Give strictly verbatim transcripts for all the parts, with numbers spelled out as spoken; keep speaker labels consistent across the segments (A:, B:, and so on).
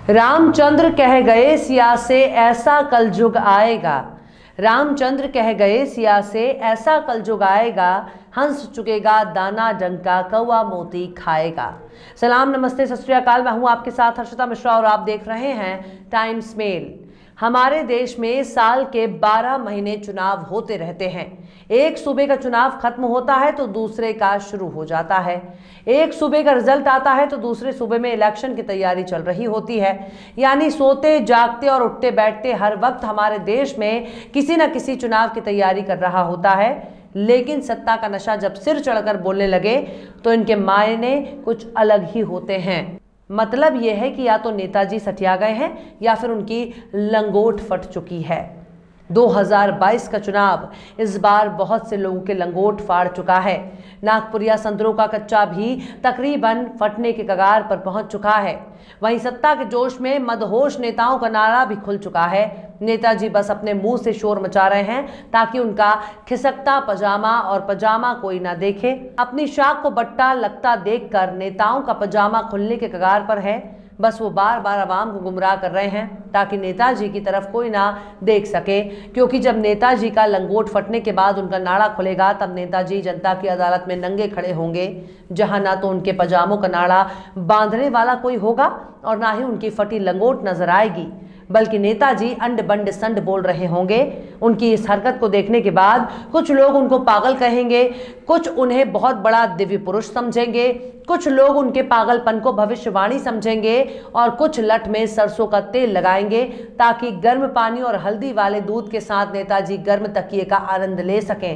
A: रामचंद्र कह गए सिया से ऐसा कलयुग आएगा। रामचंद्र कह गए सिया से ऐसा कलयुग आएगा, हंस चुकेगा दाना डंका कौवा मोती खाएगा। सलाम, नमस्ते, सत श्री अकाल। मैं हूं आपके साथ हर्षिता मिश्रा और आप देख रहे हैं टाइम्स मेल। हमारे देश में साल के बारह महीने चुनाव होते रहते हैं। एक सूबे का चुनाव खत्म होता है तो दूसरे का शुरू हो जाता है। एक सूबे का रिजल्ट आता है तो दूसरे सूबे में इलेक्शन की तैयारी चल रही होती है। यानी सोते जागते और उठते बैठते हर वक्त हमारे देश में किसी न किसी चुनाव की तैयारी कर रहा होता है। लेकिन सत्ता का नशा जब सिर चढ़कर बोलने लगे तो इनके मायने कुछ अलग ही होते हैं। मतलब यह है कि या तो नेताजी सठिया गए हैं या फिर उनकी लंगोट फट चुकी है। दो हज़ार बाईस का चुनाव इस बार बहुत से लोगों के लंगोट फाड़ चुका है। नागपुरिया संतरों का कच्चा भी तकरीबन फटने के कगार पर पहुंच चुका है। वहीं सत्ता के जोश में मदहोश नेताओं का नारा भी खुल चुका है। नेताजी बस अपने मुंह से शोर मचा रहे हैं ताकि उनका खिसकता पजामा और पजामा कोई ना देखे। अपनी शाख को बट्टा लगता देखकर नेताओं का पजामा खुलने के कगार पर है। बस वो बार बार आवाम को गुमराह कर रहे हैं ताकि नेताजी की तरफ कोई ना देख सके, क्योंकि जब नेताजी का लंगोट फटने के बाद उनका नाड़ा खुलेगा तब नेताजी जनता की अदालत में नंगे खड़े होंगे, जहां ना तो उनके पजामों का नाड़ा बांधने वाला कोई होगा और ना ही उनकी फटी लंगोट नजर आएगी, बल्कि नेताजी अंड बंड संड बोल रहे होंगे। उनकी इस हरकत को देखने के बाद कुछ लोग उनको पागल कहेंगे, कुछ उन्हें बहुत बड़ा दिव्य पुरुष समझेंगे, कुछ लोग उनके पागलपन को भविष्यवाणी समझेंगे और कुछ लठ में सरसों का तेल लगाएंगे ताकि गर्म पानी और हल्दी वाले दूध के साथ नेताजी गर्म तकिए का आनंद ले सकें।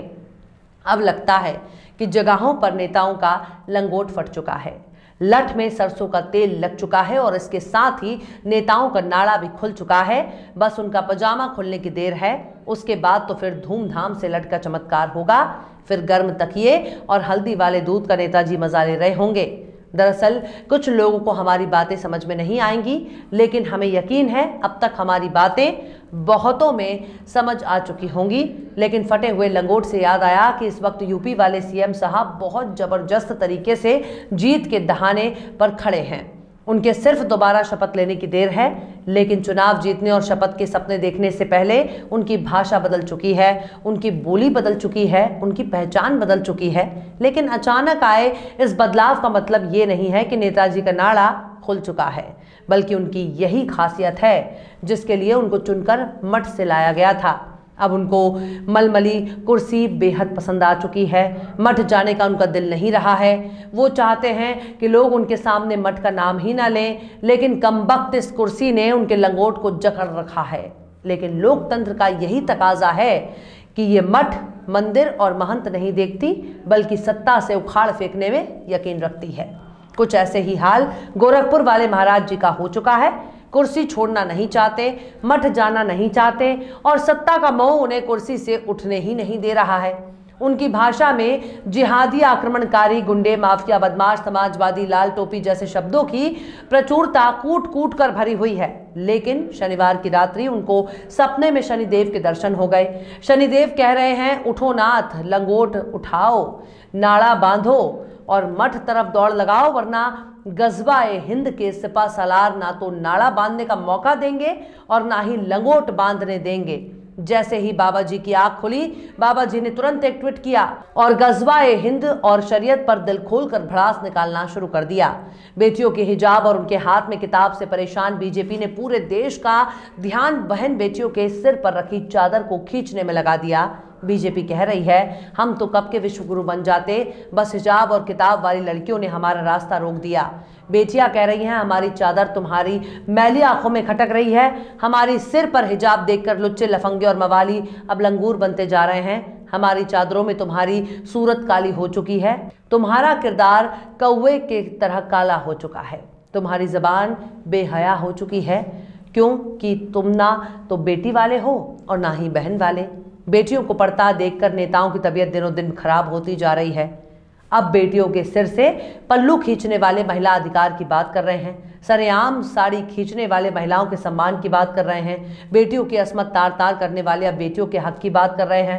A: अब लगता है कि जगहों पर नेताओं का लंगोट फट चुका है, लठ में सरसों का तेल लग चुका है और इसके साथ ही नेताओं का नाड़ा भी खुल चुका है। बस उनका पजामा खुलने की देर है। उसके बाद तो फिर धूमधाम से लठ का चमत्कार होगा। फिर गर्म तकिए और हल्दी वाले दूध का नेताजी मजा ले रहे होंगे। दरअसल कुछ लोगों को हमारी बातें समझ में नहीं आएंगी, लेकिन हमें यकीन है अब तक हमारी बातें बहुतों में समझ आ चुकी होंगी। लेकिन फटे हुए लंगोट से याद आया कि इस वक्त यूपी वाले सीएम साहब बहुत जबरदस्त तरीके से जीत के दहाने पर खड़े हैं। उनके सिर्फ दोबारा शपथ लेने की देर है, लेकिन चुनाव जीतने और शपथ के सपने देखने से पहले उनकी भाषा बदल चुकी है, उनकी बोली बदल चुकी है, उनकी पहचान बदल चुकी है। लेकिन अचानक आए इस बदलाव का मतलब ये नहीं है कि नेताजी का नाड़ा खुल चुका है, बल्कि उनकी यही खासियत है जिसके लिए उनको चुनकर मठ से लाया गया था। अब उनको मलमली कुर्सी बेहद पसंद आ चुकी है। मठ जाने का उनका दिल नहीं रहा है। वो चाहते हैं कि लोग उनके सामने मठ का नाम ही ना लें, लेकिन कमबख्त इस कुर्सी ने उनके लंगोट को जकड़ रखा है। लेकिन लोकतंत्र का यही तकाजा है कि ये मठ मंदिर और महंत नहीं देखती, बल्कि सत्ता से उखाड़ फेंकने में यकीन रखती है। कुछ ऐसे ही हाल गोरखपुर वाले महाराज जी का हो चुका है। कुर्सी छोड़ना नहीं चाहते, मठ जाना नहीं चाहते और सत्ता का मोह उन्हें कुर्सी से उठने ही नहीं दे रहा है। उनकी भाषा में जिहादी, आक्रमणकारी, गुंडे, माफिया, बदमाश, समाजवादी, लाल टोपी जैसे शब्दों की प्रचुरता कूट कूट कर भरी हुई है। लेकिन शनिवार की रात्रि उनको सपने में शनिदेव के दर्शन हो गए। शनिदेव कह रहे हैं, उठो नाथ, लंगोट उठाओ, नाड़ा बांधो और मठ तरफ दौड़ लगाओ, वरना गजवा-ए हिंद के सिपा सलार ना तो नाड़ा बांधने का मौका देंगे और ना ही लंगोट बांधने देंगे। जैसे ही बाबा जी की आंख खुली, बाबा जी ने तुरंत एक ट्वीट किया और गजवा-ए हिंद और शरीयत पर दिल खोलकर भड़ास निकालना शुरू कर दिया। बेटियों के हिजाब और उनके हाथ में किताब से परेशान बीजेपी ने पूरे देश का ध्यान बहन बेटियों के सिर पर रखी चादर को खींचने में लगा दिया। बीजेपी कह रही है, हम तो कब के विश्वगुरु बन जाते, बस हिजाब और किताब वाली लड़कियों ने हमारा रास्ता रोक दिया। बेटियां कह रही हैं, हमारी चादर तुम्हारी मैली आंखों में खटक रही है। हमारी सिर पर हिजाब देखकर लुच्चे, लफंगे और मवाली अब लंगूर बनते जा रहे हैं। हमारी चादरों में तुम्हारी सूरत काली हो चुकी है। तुम्हारा किरदार कौवे के तरह काला हो चुका है। तुम्हारी जबान बेहया हो चुकी है, क्योंकि तुम ना तो बेटी वाले हो और ना ही बहन वाले। बेटियों को पढ़ता देखकर नेताओं की तबीयत दिनों दिन खराब होती जा रही है। अब बेटियों के सिर से पल्लू खींचने वाले महिला अधिकार की बात कर रहे हैं, सरेआम साड़ी खींचने वाले महिलाओं के सम्मान की बात कर रहे हैं, बेटियों की असमत तार तार करने वाले अब बेटियों के हक की बात कर रहे हैं।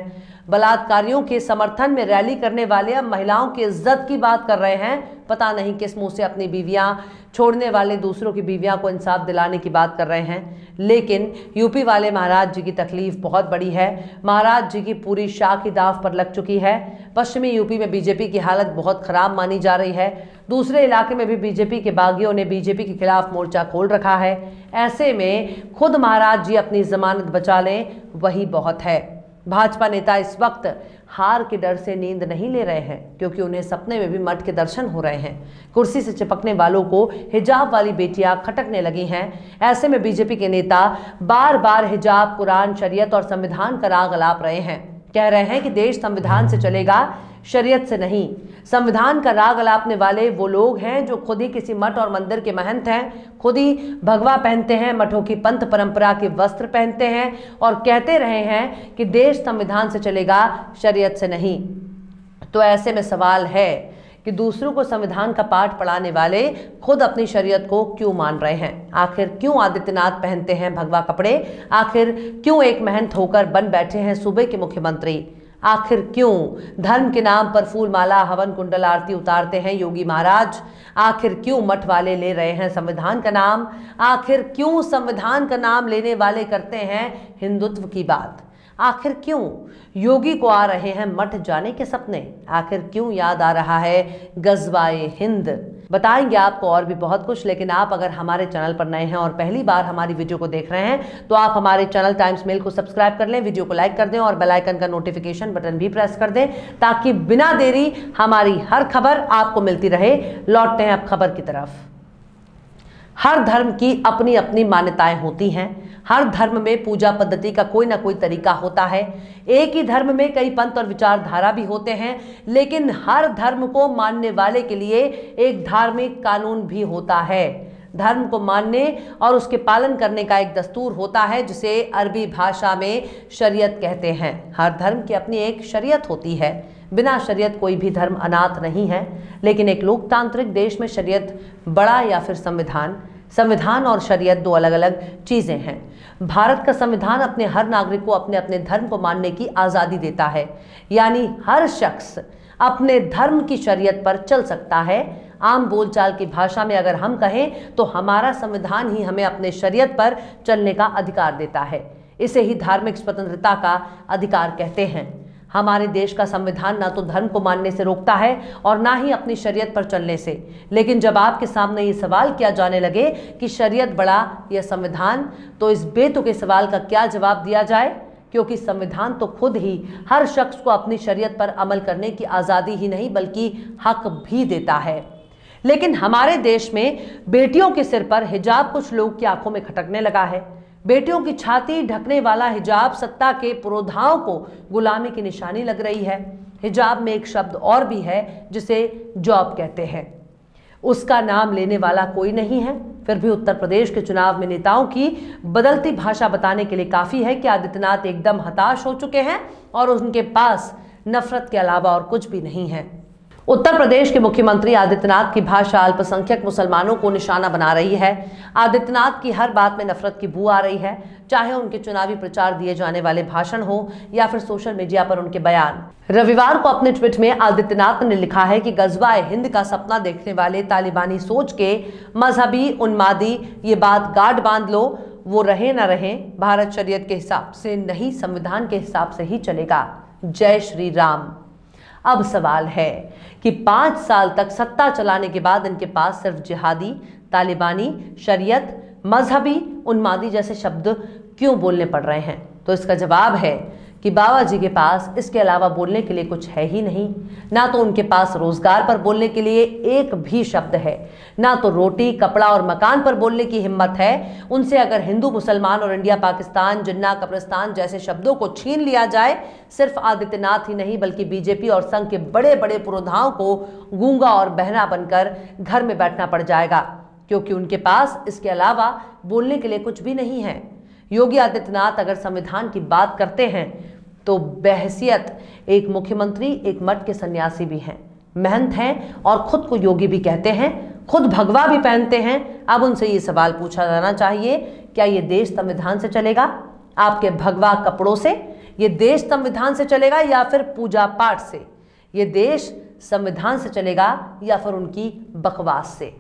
A: बलात्कारियों के समर्थन में रैली करने वाले अब महिलाओं की इज्जत की बात कर रहे हैं। पता नहीं किस मुंह से अपनी बीवियां छोड़ने वाले दूसरों की बीवियां को इंसाफ दिलाने की बात कर रहे हैं। लेकिन यूपी वाले महाराज जी की तकलीफ बहुत बड़ी है। महाराज जी की पूरी शाह की दाव पर लग चुकी है। पश्चिमी यूपी में बीजेपी की हालत बहुत खराब मानी जा रही है। दूसरे इलाके में भी बीजेपी के बागियों ने बीजेपी के खिलाफ मोर्चा खोल रखा है। ऐसे में खुद महाराज जी अपनी जमानत बचा लें वही बहुत है। भाजपा नेता इस वक्त हार के डर से नींद नहीं ले रहे हैं, क्योंकि उन्हें सपने में भी मठ के दर्शन हो रहे हैं। कुर्सी से चिपकने वालों को हिजाब वाली बेटियां खटकने लगी हैं। ऐसे में बीजेपी के नेता बार बार हिजाब, कुरान, शरीयत और संविधान का राग अलाप रहे हैं। कह रहे हैं कि देश संविधान से चलेगा, शरीयत से नहीं। संविधान का राग अलापने वाले वो लोग हैं जो खुद ही किसी मठ और मंदिर के महंत हैं, खुद ही भगवा पहनते हैं, मठों की पंथ परंपरा के वस्त्र पहनते हैं और कहते रहे हैं कि देश संविधान से चलेगा, शरीयत से नहीं। तो ऐसे में सवाल है कि दूसरों को संविधान का पाठ पढ़ाने वाले खुद अपनी शरीयत को क्यों मान रहे हैं? आखिर क्यों आदित्यनाथ पहनते हैं भगवा कपड़े? आखिर क्यों एक महंत होकर बन बैठे हैं सूबे के मुख्यमंत्री? आखिर क्यों धर्म के नाम पर फूल माला, हवन कुंडल, आरती उतारते हैं योगी महाराज? आखिर क्यों मठ वाले ले रहे हैं संविधान का नाम? आखिर क्यों संविधान का नाम लेने वाले करते हैं हिंदुत्व की बात? आखिर क्यों योगी को आ रहे हैं मठ जाने के सपने? आखिर क्यों याद आ रहा है गजवाए हिंद? बताएंगे आपको और भी बहुत कुछ। लेकिन आप अगर हमारे चैनल पर नए हैं और पहली बार हमारी वीडियो को देख रहे हैं तो आप हमारे चैनल टाइम्स मेल को सब्सक्राइब कर लें, वीडियो को लाइक कर दें और बेल आइकन का नोटिफिकेशन बटन भी प्रेस कर दें, ताकि बिना देरी हमारी हर खबर आपको मिलती रहे। लौटते हैं अब खबर की तरफ। हर धर्म की अपनी अपनी मान्यताएं होती हैं। हर धर्म में पूजा पद्धति का कोई ना कोई तरीका होता है। एक ही धर्म में कई पंथ और विचारधारा भी होते हैं, लेकिन हर धर्म को मानने वाले के लिए एक धार्मिक कानून भी होता है। धर्म को मानने और उसके पालन करने का एक दस्तूर होता है, जिसे अरबी भाषा में शरीयत कहते हैं। हर धर्म की अपनी एक शरीयत होती है। बिना शरीयत कोई भी धर्म अनाथ नहीं है। लेकिन एक लोकतांत्रिक देश में शरीयत बड़ा या फिर संविधान? संविधान और शरीयत दो अलग अलग चीजें हैं। भारत का संविधान अपने हर नागरिक को अपने अपने धर्म को मानने की आज़ादी देता है, यानी हर शख्स अपने धर्म की शरीयत पर चल सकता है। आम बोलचाल की भाषा में अगर हम कहें तो हमारा संविधान ही हमें अपने शरीयत पर चलने का अधिकार देता है। इसे ही धार्मिक स्वतंत्रता का अधिकार कहते हैं। हमारे देश का संविधान ना तो धर्म को मानने से रोकता है और ना ही अपनी शरीयत पर चलने से। लेकिन जब आपके सामने ये सवाल किया जाने लगे कि शरीयत बड़ा या संविधान, तो इस बेतुके सवाल का क्या जवाब दिया जाए? क्योंकि संविधान तो खुद ही हर शख्स को अपनी शरीयत पर अमल करने की आज़ादी ही नहीं बल्कि हक भी देता है। लेकिन हमारे देश में बेटियों के सिर पर हिजाब कुछ लोग की आंखों में खटकने लगा है। बेटियों की छाती ढकने वाला हिजाब सत्ता के पुरोधाओं को गुलामी की निशानी लग रही है। हिजाब में एक शब्द और भी है जिसे जॉब कहते हैं। उसका नाम लेने वाला कोई नहीं है। फिर भी उत्तर प्रदेश के चुनाव में नेताओं की बदलती भाषा बताने के लिए काफी है कि आदित्यनाथ एकदम हताश हो चुके हैं और उनके पास नफरत के अलावा और कुछ भी नहीं है। उत्तर प्रदेश के मुख्यमंत्री आदित्यनाथ की भाषा अल्पसंख्यक मुसलमानों को निशाना बना रही है। आदित्यनाथ की हर बात में नफरत की बू आ रही है, चाहे उनके चुनावी प्रचार दिए जाने वाले भाषण हो या फिर सोशल मीडिया पर उनके बयान। रविवार को अपने ट्वीट में आदित्यनाथ ने लिखा है कि गजवाए हिंद का सपना देखने वाले तालिबानी सोच के मजहबी उन्मादी ये बात गांठ बांध लो, वो रहे न रहे, भारत शरीयत के हिसाब से नहीं संविधान के हिसाब से ही चलेगा। जय श्री राम। अब सवाल है कि पांच साल तक सत्ता चलाने के बाद इनके पास सिर्फ जिहादी, तालिबानी, शरीयत, मजहबी, उन्मादी जैसे शब्द क्यों बोलने पड़ रहे हैं? तो इसका जवाब है कि बाबा जी के पास इसके अलावा बोलने के लिए कुछ है ही नहीं। ना तो उनके पास रोजगार पर बोलने के लिए एक भी शब्द है, ना तो रोटी, कपड़ा और मकान पर बोलने की हिम्मत है। उनसे अगर हिंदू, मुसलमान और इंडिया पाकिस्तान, जिन्ना, कब्रिस्तान जैसे शब्दों को छीन लिया जाए, सिर्फ आदित्यनाथ ही नहीं बल्कि बीजेपी और संघ के बड़े बड़े पुरोधाओं को गूंगा और बहरा बनकर घर में बैठना पड़ जाएगा, क्योंकि उनके पास इसके अलावा बोलने के लिए कुछ भी नहीं है। योगी आदित्यनाथ अगर संविधान की बात करते हैं तो बहैसियत एक मुख्यमंत्री एक मठ के सन्यासी भी हैं, महंत हैं और खुद को योगी भी कहते हैं, खुद भगवा भी पहनते हैं। अब उनसे ये सवाल पूछा जाना चाहिए, क्या ये देश संविधान से चलेगा? आपके भगवा कपड़ों से ये देश संविधान से चलेगा या फिर पूजा पाठ से? ये देश संविधान से चलेगा या फिर उनकी बकवास से?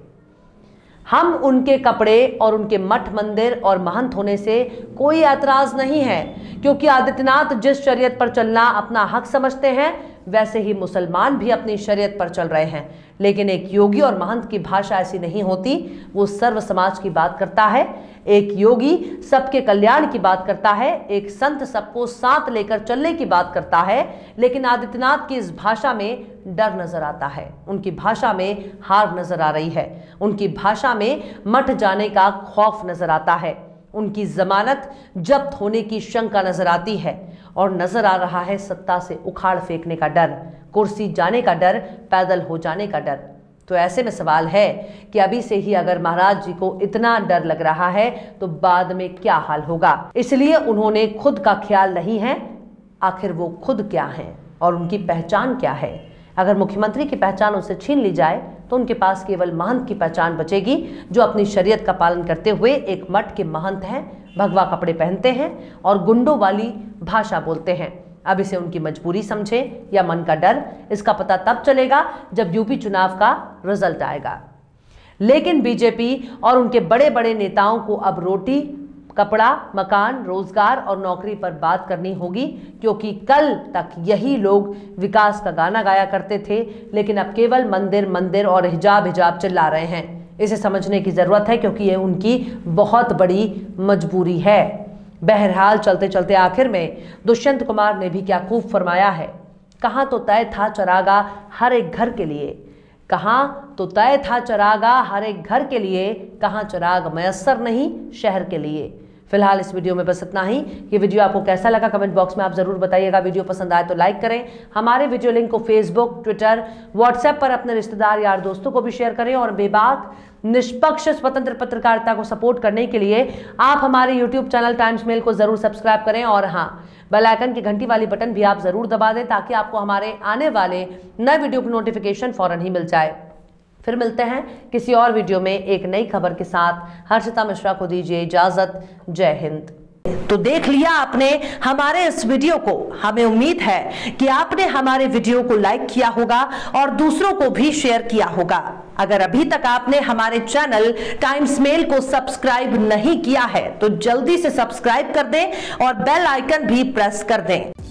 A: हम उनके कपड़े और उनके मठ मंदिर और महंत होने से कोई ऐतराज नहीं है, क्योंकि आदित्यनाथ जिस शरीयत पर चलना अपना हक समझते हैं वैसे ही मुसलमान भी अपनी शरीयत पर चल रहे हैं। लेकिन एक योगी और महंत की भाषा ऐसी नहीं होती। वो सर्व समाज की बात करता है, एक योगी सबके कल्याण की बात करता है, एक संत सबको साथ लेकर चलने की बात करता है। लेकिन आदित्यनाथ की इस भाषा में डर नजर आता है, उनकी भाषा में हार नजर आ रही है, उनकी भाषा में मठ जाने का खौफ नजर आता है, उनकी जमानत जब्त होने की शंका नजर आती है और नजर आ रहा है सत्ता से उखाड़ फेंकने का डर, कुर्सी जाने का डर, पैदल हो जाने का डर। तो ऐसे में सवाल है कि अभी से ही अगर महाराज जी को इतना डर लग रहा है तो बाद में क्या हाल होगा। इसलिए उन्होंने खुद का ख्याल नहीं है, आखिर वो खुद क्या हैं और उनकी पहचान क्या है। अगर मुख्यमंत्री की पहचान उनसे छीन ली जाए तो उनके पास केवल महंत की पहचान बचेगी, जो अपनी शरीयत का पालन करते हुए एक मठ के महंत हैं, भगवा कपड़े पहनते हैं और गुंडों वाली भाषा बोलते हैं। अब इसे उनकी मजबूरी समझे या मन का डर, इसका पता तब चलेगा जब यूपी चुनाव का रिजल्ट आएगा। लेकिन बीजेपी और उनके बड़े बड़े नेताओं को अब रोटी, कपड़ा, मकान, रोजगार और नौकरी पर बात करनी होगी, क्योंकि कल तक यही लोग विकास का गाना गाया करते थे, लेकिन अब केवल मंदिर मंदिर और हिजाब हिजाब चिल्ला रहे हैं। इसे समझने की जरूरत है, क्योंकि ये उनकी बहुत बड़ी मजबूरी है। बहरहाल चलते चलते आखिर में दुष्यंत कुमार ने भी क्या खूब फरमाया है, कहाँ तो तय था चरागा हर एक घर के लिए, कहाँ तो तय था चरागा हर एक घर के लिए, कहाँ चराग मयस्सर नहीं शहर के लिए। फिलहाल इस वीडियो में बस इतना ही। ये वीडियो आपको कैसा लगा कमेंट बॉक्स में आप जरूर बताइएगा। वीडियो पसंद आए तो लाइक करें। हमारे वीडियो लिंक को फेसबुक, ट्विटर, व्हाट्सएप पर अपने रिश्तेदार यार दोस्तों को भी शेयर करें और बेबाक निष्पक्ष स्वतंत्र पत्रकारिता को सपोर्ट करने के लिए आप हमारे यूट्यूब चैनल टाइम्स मेल को जरूर सब्सक्राइब करें और हाँ, बेल आइकन की घंटी वाली बटन भी आप जरूर दबा दें, ताकि आपको हमारे आने वाले नए वीडियो की नोटिफिकेशन फौरन ही मिल जाए। फिर मिलते हैं किसी और वीडियो में एक नई खबर के साथ। हर्षिता मिश्रा को दीजिए इजाजत। जय हिंद। तो देख लिया आपने हमारे इस वीडियो को। हमें उम्मीद है कि आपने हमारे वीडियो को लाइक किया होगा और दूसरों को भी शेयर किया होगा। अगर अभी तक आपने हमारे चैनल टाइम्स मेल को सब्सक्राइब नहीं किया है तो जल्दी से सब्सक्राइब कर दें और बेल आइकन भी प्रेस कर दें।